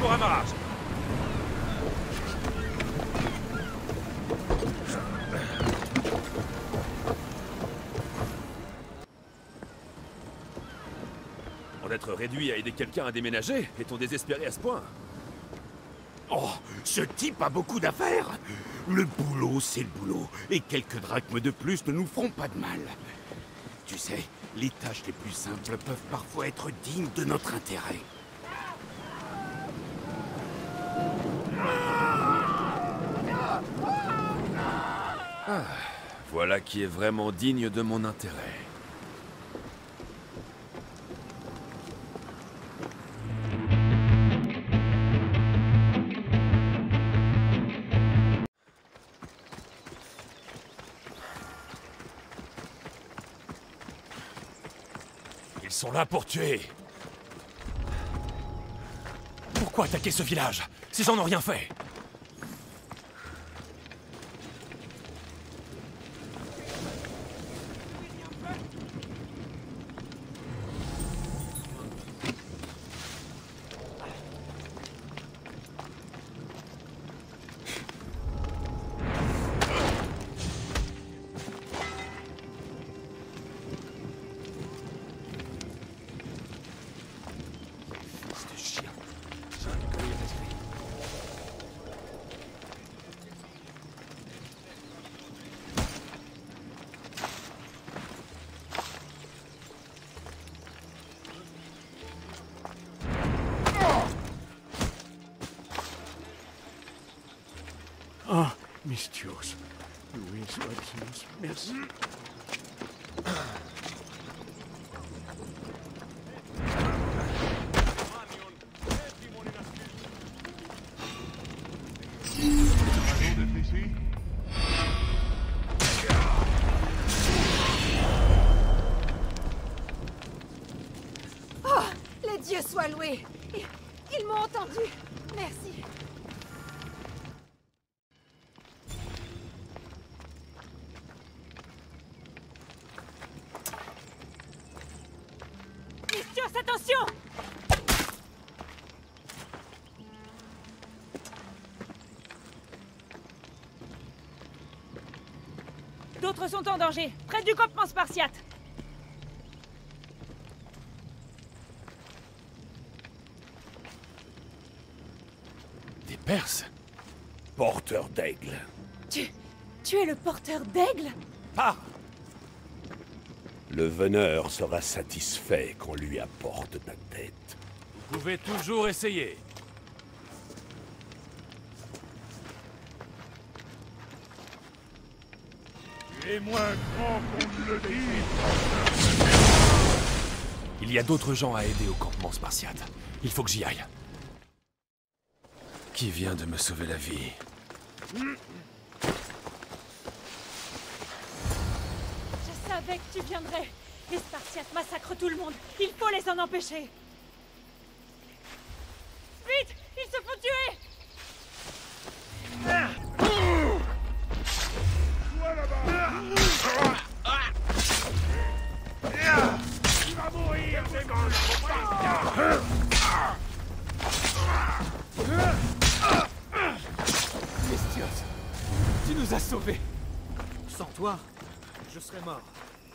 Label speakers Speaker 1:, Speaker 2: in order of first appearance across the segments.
Speaker 1: pour amarrage. En être réduit à aider quelqu'un à déménager, est-on désespéré à ce point?
Speaker 2: Oh, ce type a beaucoup d'affaires. Le boulot, c'est le boulot. Et quelques drachmes de plus ne nous feront pas de mal. Tu sais, les tâches les plus simples peuvent parfois être dignes de notre intérêt.
Speaker 1: Ah, voilà qui est vraiment digne de mon intérêt.
Speaker 3: Ils sont là pour tuer. Pourquoi attaquer ce village? Ces gens n'ont rien fait.
Speaker 4: Ah, Mistios. Louis Watkins, merci.
Speaker 5: Oh, les dieux soient loués. Ils m'ont entendu. Merci. Mistios, attention! D'autres sont en danger, près du campement spartiate.
Speaker 3: Des Perses?
Speaker 2: Porteur d'aigle.
Speaker 5: Tu es le porteur d'aigle?
Speaker 3: Ah!
Speaker 2: Le veneur sera satisfait qu'on lui apporte ta tête.
Speaker 3: Vous pouvez toujours essayer.
Speaker 4: Tu es moins grand qu'on ne le dit.
Speaker 3: Il y a d'autres gens à aider au campement spartiate. Il faut que j'y aille.
Speaker 1: Qui vient de me sauver la vie?
Speaker 5: Je savais que tu viendrais. Les Spartiates massacrent tout le monde. Il faut les en empêcher. Vite! Ils se font tuer!
Speaker 4: Toi là-bas. Tu vas mourir, démon.
Speaker 3: Mistios, tu nous as sauvés. Sans toi, je serais mort.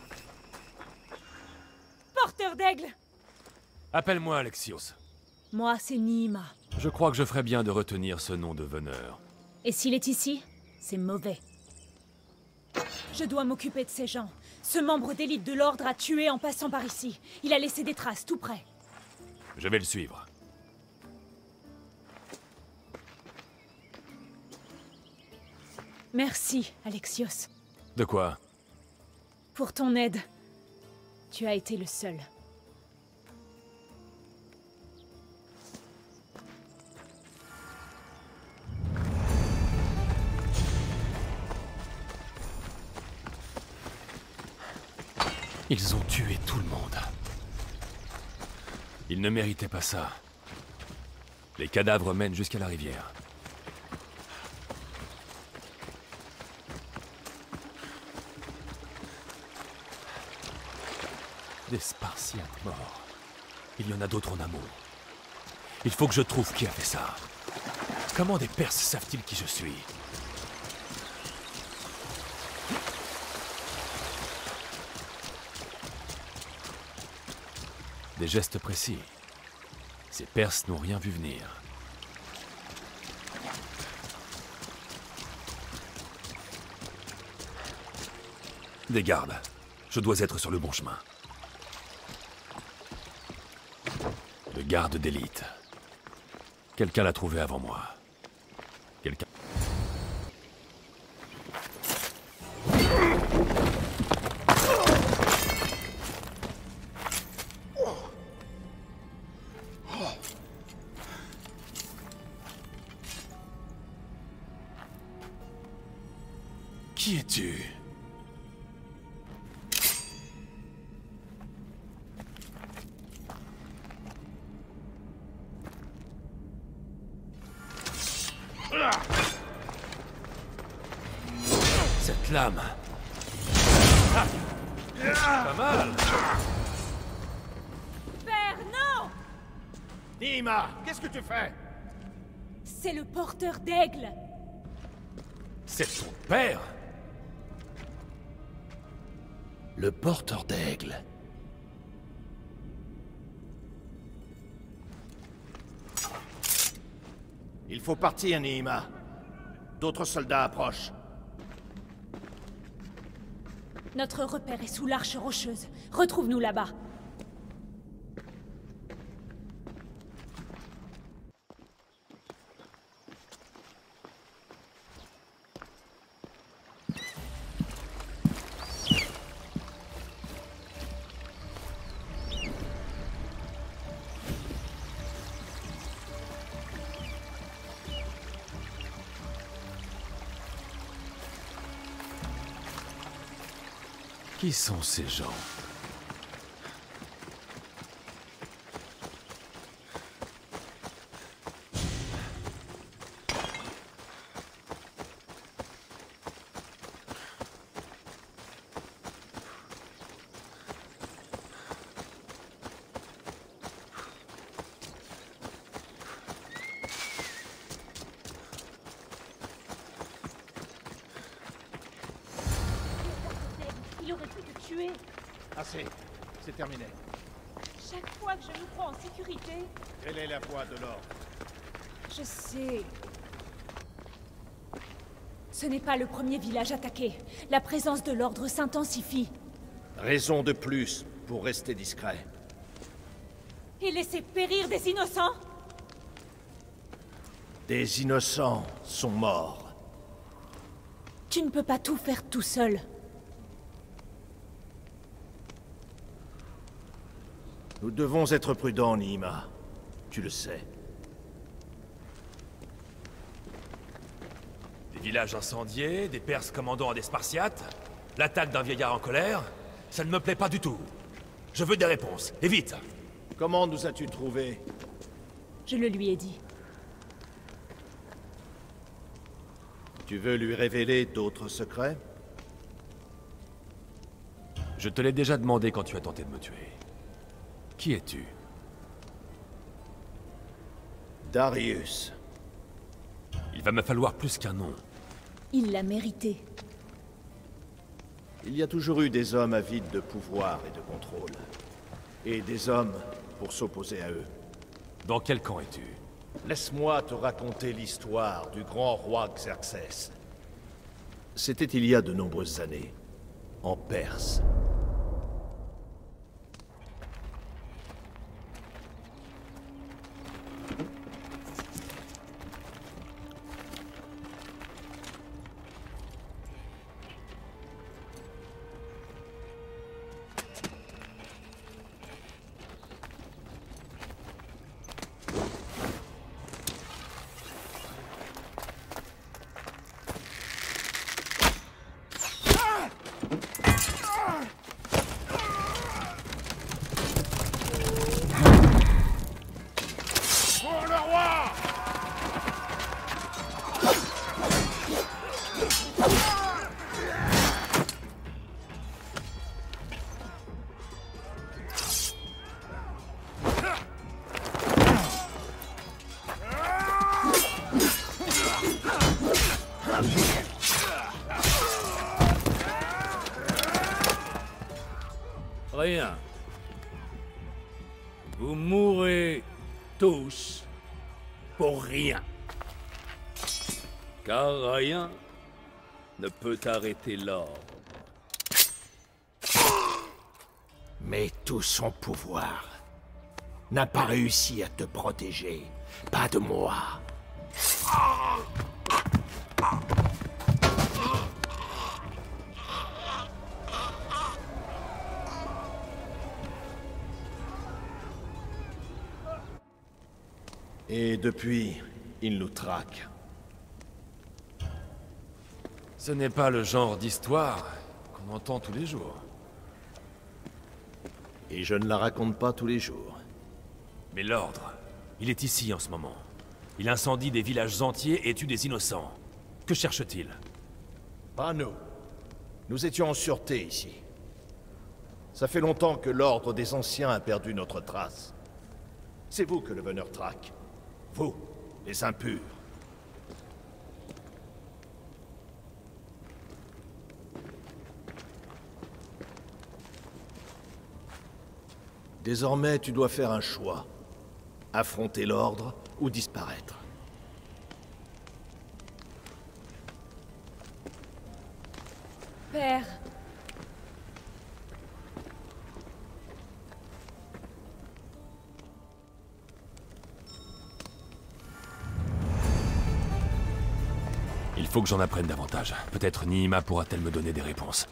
Speaker 5: Porteur d'aigle!
Speaker 3: Appelle-moi Alexios.
Speaker 5: Moi, c'est Nima.
Speaker 1: Je crois que je ferais bien de retenir ce nom de veneur.
Speaker 5: Et s'il est ici, c'est mauvais. Je dois m'occuper de ces gens. Ce membre d'élite de l'ordre a tué en passant par ici. Il a laissé des traces tout près.
Speaker 1: Je vais le suivre.
Speaker 5: Merci, Alexios.
Speaker 1: De quoi?
Speaker 5: Pour ton aide. Tu as été le seul.
Speaker 1: Ils ont tué tout le monde. Ils ne méritaient pas ça. Les cadavres mènent jusqu'à la rivière. Des Spartiates morts. Il y en a d'autres en amont. Il faut que je trouve qui a fait ça. Comment des Perses savent-ils qui je suis? Des gestes précis. Ces Perses n'ont rien vu venir. Des gardes. Je dois être sur le bon chemin. Le garde d'élite. Quelqu'un l'a trouvé avant moi. Quelqu'un... Qui es-tu? Cette lame. Pas mal.
Speaker 5: Père, non!
Speaker 2: Nima, qu'est-ce que tu fais?
Speaker 5: C'est le porteur d'aigle.
Speaker 1: C'est ton père?
Speaker 2: Le porteur d'aigle. Il faut partir, Nima. D'autres soldats approchent.
Speaker 5: Notre repère est sous l'arche rocheuse. Retrouve-nous là-bas.
Speaker 1: Qui sont ces gens?
Speaker 5: Il aurait pu te tuer.
Speaker 2: Assez. C'est terminé.
Speaker 5: Chaque fois que je nous crois en sécurité,
Speaker 2: Quelle est la voie de l'ordre?
Speaker 5: je sais. Ce n'est pas le premier village attaqué. La présence de l'ordre s'intensifie.
Speaker 2: Raison de plus pour rester discret.
Speaker 5: Et laisser périr des innocents?
Speaker 2: Des innocents sont morts.
Speaker 5: Tu ne peux pas tout faire tout seul.
Speaker 2: Nous devons être prudents, Nima. Tu le sais.
Speaker 1: Des villages incendiés, des Perses commandant à des Spartiates, l'attaque d'un vieillard en colère, ça ne me plaît pas du tout. Je veux des réponses, et vite.
Speaker 2: Comment nous as-tu trouvés?
Speaker 5: Je le lui ai dit.
Speaker 2: Tu veux lui révéler d'autres secrets?
Speaker 1: Je te l'ai déjà demandé quand tu as tenté de me tuer. Qui es-tu?
Speaker 2: Darius.
Speaker 1: Il va me falloir plus qu'un nom.
Speaker 5: Il l'a mérité.
Speaker 2: Il y a toujours eu des hommes avides de pouvoir et de contrôle. Et des hommes pour s'opposer à eux.
Speaker 1: Dans quel camp es-tu?
Speaker 2: Laisse-moi te raconter l'histoire du grand roi Xerxès. C'était il y a de nombreuses années, en Perse.
Speaker 6: Rien. Vous mourrez tous pour rien. Car rien ne peut arrêter l'ordre.
Speaker 7: Mais tout son pouvoir n'a pas réussi à te protéger. Pas de moi. Et depuis, il nous traque.
Speaker 1: Ce n'est pas le genre d'histoire qu'on entend tous les jours.
Speaker 7: Et je ne la raconte pas tous les jours.
Speaker 1: Mais l'ordre, il est ici en ce moment. Il incendie des villages entiers et tue des innocents. Que cherche-t-il?
Speaker 7: Pas nous. Nous étions en sûreté ici. Ça fait longtemps que l'ordre des anciens a perdu notre trace. C'est vous que le veneur traque. Vous, les impurs. Désormais, tu dois faire un choix. Affronter l'ordre ou disparaître.
Speaker 5: Père.
Speaker 1: Il faut que j'en apprenne davantage. Peut-être Nihima pourra-t-elle me donner des réponses.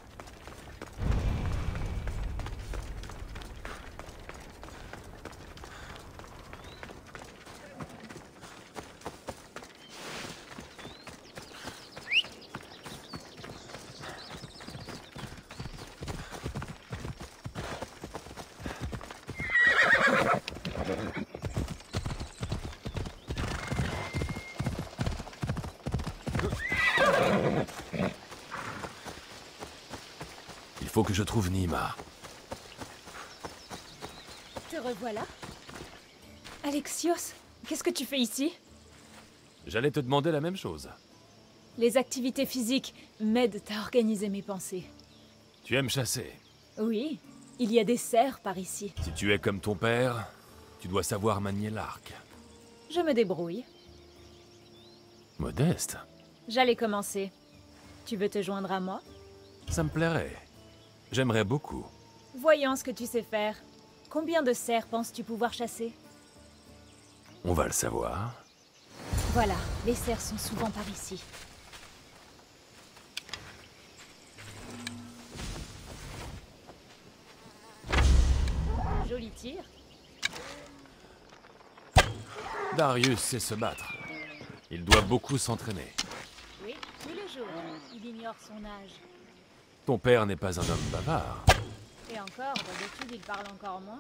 Speaker 1: Il faut que je trouve Nihima.
Speaker 5: Te revoilà? Alexios, qu'est-ce que tu fais ici?
Speaker 1: J'allais te demander la même chose.
Speaker 5: Les activités physiques m'aident à organiser mes pensées.
Speaker 1: Tu aimes chasser.
Speaker 5: Oui, il y a des cerfs par ici.
Speaker 1: Si tu es comme ton père, tu dois savoir manier l'arc.
Speaker 5: Je me débrouille.
Speaker 1: Modeste.
Speaker 5: J'allais commencer. Tu veux te joindre à moi?
Speaker 1: Ça me plairait. J'aimerais beaucoup.
Speaker 5: Voyons ce que tu sais faire. Combien de cerfs penses-tu pouvoir chasser?
Speaker 1: On va le savoir.
Speaker 5: Voilà, les cerfs sont souvent par ici. Joli tir.
Speaker 1: Darius sait se battre. Il doit beaucoup s'entraîner.
Speaker 5: Oui, tous les jours. Il ignore son âge.
Speaker 1: Ton père n'est pas un homme bavard.
Speaker 5: Et encore, d'habitude, il parle encore moins.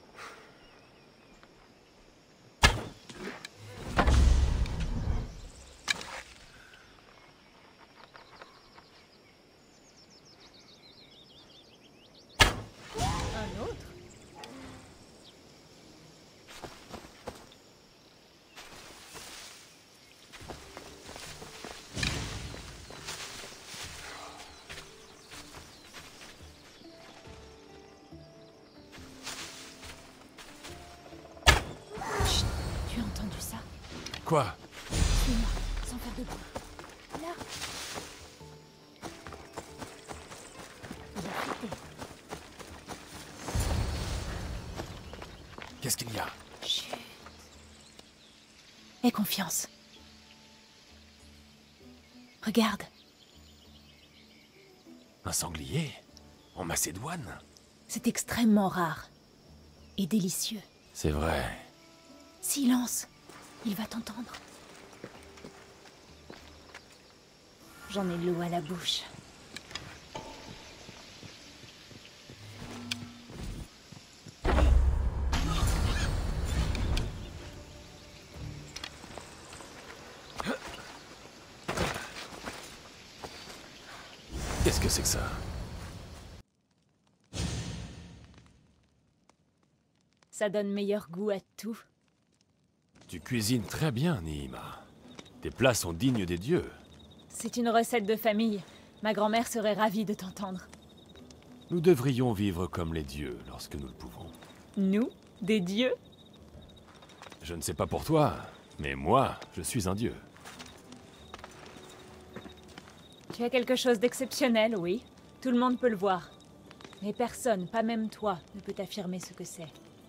Speaker 5: Un autre? Chut, tu as entendu ça?
Speaker 1: Quoi?
Speaker 5: Suis-moi, sans faire de bruit. Là. Il a fuité.
Speaker 1: Qu'est-ce qu'il y a?
Speaker 5: Chut. Aie confiance. Regarde.
Speaker 1: Un sanglier? En Macédoine?
Speaker 5: C'est extrêmement rare. Et délicieux.
Speaker 1: C'est vrai.
Speaker 5: Silence. Il va t'entendre. J'en ai l'eau à la bouche.
Speaker 1: Qu'est-ce que c'est que ça?
Speaker 5: Ça donne meilleur goût à tout.
Speaker 1: Tu cuisines très bien, Nihima. Tes plats sont dignes des dieux.
Speaker 5: C'est une recette de famille. Ma grand-mère serait ravie de t'entendre.
Speaker 1: Nous devrions vivre comme les dieux lorsque nous le pouvons.
Speaker 5: Nous, des dieux?
Speaker 1: Je ne sais pas pour toi, mais moi, je suis un dieu.
Speaker 5: Tu as quelque chose d'exceptionnel, oui. Tout le monde peut le voir. Mais personne, pas même toi, ne peut affirmer ce que c'est.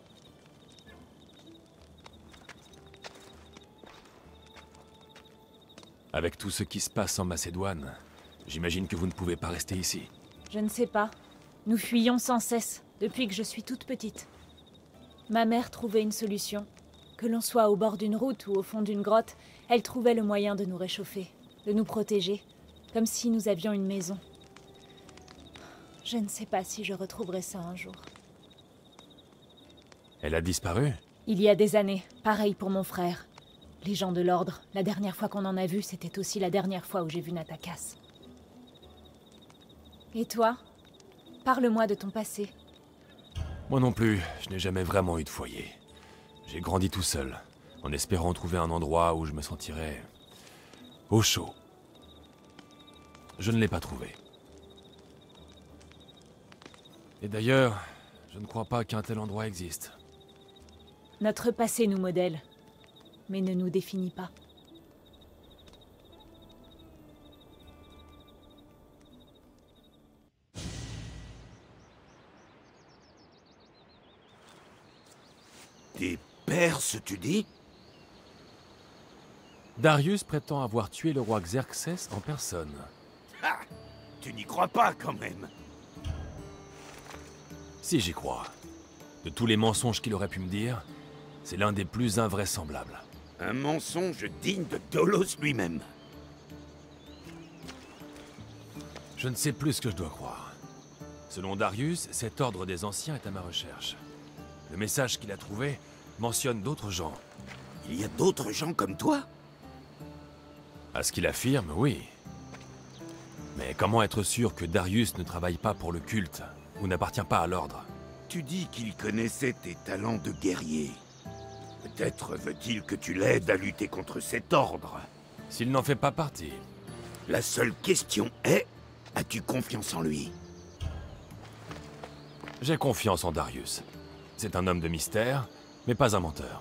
Speaker 1: Avec tout ce qui se passe en Macédoine, j'imagine que vous ne pouvez pas rester ici.
Speaker 5: Je ne sais pas. Nous fuyons sans cesse, depuis que je suis toute petite. Ma mère trouvait une solution. Que l'on soit au bord d'une route ou au fond d'une grotte, elle trouvait le moyen de nous réchauffer, de nous protéger, comme si nous avions une maison. Je ne sais pas si je retrouverai ça un jour.
Speaker 1: Elle a disparu?
Speaker 5: Il y a des années, pareil pour mon frère. Les gens de l'Ordre, la dernière fois qu'on en a vu, c'était aussi la dernière fois où j'ai vu Natakas. Et toi? Parle-moi de ton passé.
Speaker 1: Moi non plus, je n'ai jamais vraiment eu de foyer. J'ai grandi tout seul, en espérant trouver un endroit où je me sentirais au chaud. Je ne l'ai pas trouvé. Et d'ailleurs, je ne crois pas qu'un tel endroit existe.
Speaker 5: Notre passé nous modèle, mais ne nous définit pas.
Speaker 2: Des Perses, tu dis?
Speaker 1: Darius prétend avoir tué le roi Xerxès en personne.
Speaker 2: Ah, tu n'y crois pas, quand même.
Speaker 1: Si j'y crois. De tous les mensonges qu'il aurait pu me dire, c'est l'un des plus invraisemblables.
Speaker 2: Un mensonge digne de Dolos lui-même.
Speaker 1: Je ne sais plus ce que je dois croire. Selon Darius, cet ordre des anciens est à ma recherche. Le message qu'il a trouvé mentionne d'autres gens.
Speaker 2: Il y a d'autres gens comme toi?
Speaker 1: À ce qu'il affirme, oui. Mais comment être sûr que Darius ne travaille pas pour le culte, ou n'appartient pas à l'ordre?
Speaker 2: Tu dis qu'il connaissait tes talents de guerrier. Peut-être veut-il que tu l'aides à lutter contre cet ordre.
Speaker 1: S'il n'en fait pas partie.
Speaker 2: La seule question est, as-tu confiance en lui?
Speaker 1: J'ai confiance en Darius. C'est un homme de mystère, mais pas un menteur.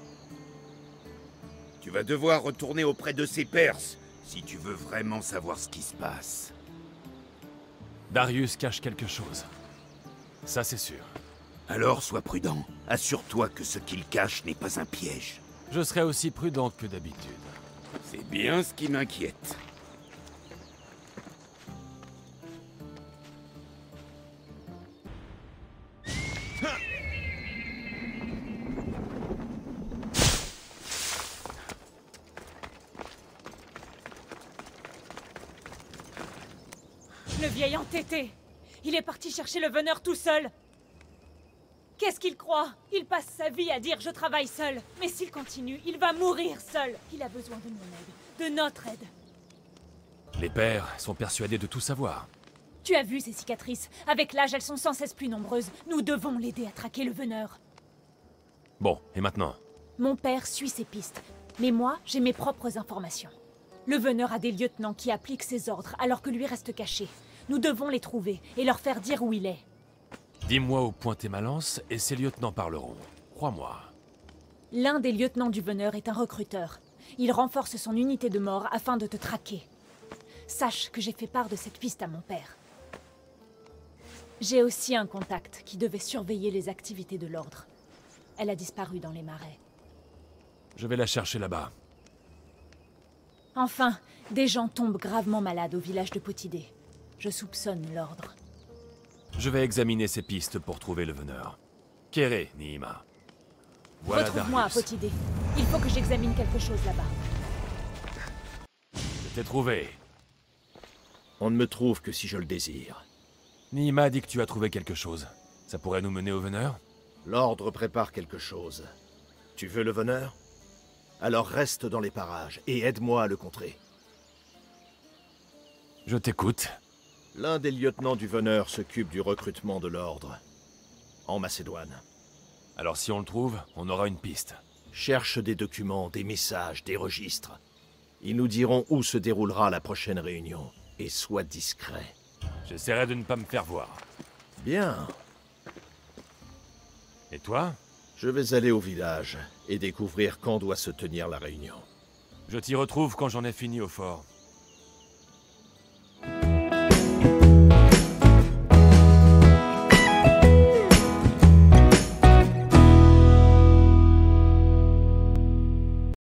Speaker 2: Tu vas devoir retourner auprès de ces Perses, si tu veux vraiment savoir ce qui se passe.
Speaker 1: Darius cache quelque chose. Ça, c'est sûr.
Speaker 2: Alors sois prudent. Assure-toi que ce qu'il cache n'est pas un piège.
Speaker 1: Je serai aussi prudent que d'habitude.
Speaker 2: C'est bien ce qui m'inquiète.
Speaker 5: Le vieil entêté! Il est parti chercher le veneur tout seul! Qu'est-ce qu'il croit? Il passe sa vie à dire « je travaille seul ». Mais s'il continue, il va mourir seul. Il a besoin de mon aide, de notre aide.
Speaker 1: Les pères sont persuadés de tout savoir.
Speaker 5: Tu as vu ces cicatrices? Avec l'âge, elles sont sans cesse plus nombreuses. Nous devons l'aider à traquer le veneur.
Speaker 1: Bon, et maintenant?
Speaker 5: Mon père suit ses pistes, mais moi, j'ai mes propres informations. Le veneur a des lieutenants qui appliquent ses ordres alors que lui reste caché. Nous devons les trouver et leur faire dire où il est.
Speaker 1: Dis-moi où pointer ma lance et ces lieutenants parleront. Crois-moi.
Speaker 5: L'un des lieutenants du veneur est un recruteur. Il renforce son unité de mort afin de te traquer. Sache que j'ai fait part de cette piste à mon père. J'ai aussi un contact qui devait surveiller les activités de l'ordre. Elle a disparu dans les marais.
Speaker 1: Je vais la chercher là-bas.
Speaker 5: Enfin, des gens tombent gravement malades au village de Potidée. Je soupçonne l'ordre.
Speaker 1: Je vais examiner ces pistes pour trouver le veneur. Kéré, Nihima. Voilà
Speaker 5: Retrouve-moi à
Speaker 1: Darius.
Speaker 5: Potidée. Il faut que j'examine quelque chose là-bas.
Speaker 1: Je t'ai trouvé.
Speaker 7: On ne me trouve que si je le désire.
Speaker 1: Nihima dit que tu as trouvé quelque chose. Ça pourrait nous mener au veneur?
Speaker 7: L'ordre prépare quelque chose. Tu veux le veneur? Alors reste dans les parages et aide-moi à le contrer.
Speaker 1: Je t'écoute.
Speaker 7: L'un des lieutenants du veneur s'occupe du recrutement de l'ordre. En Macédoine.
Speaker 1: Alors si on le trouve, on aura une piste.
Speaker 7: Cherche des documents, des messages, des registres. Ils nous diront où se déroulera la prochaine réunion. Et sois discret.
Speaker 1: J'essaierai de ne pas me faire voir.
Speaker 7: Bien.
Speaker 1: Et toi?
Speaker 7: Je vais aller au village et découvrir quand doit se tenir la réunion.
Speaker 1: Je t'y retrouve quand j'en ai fini au fort.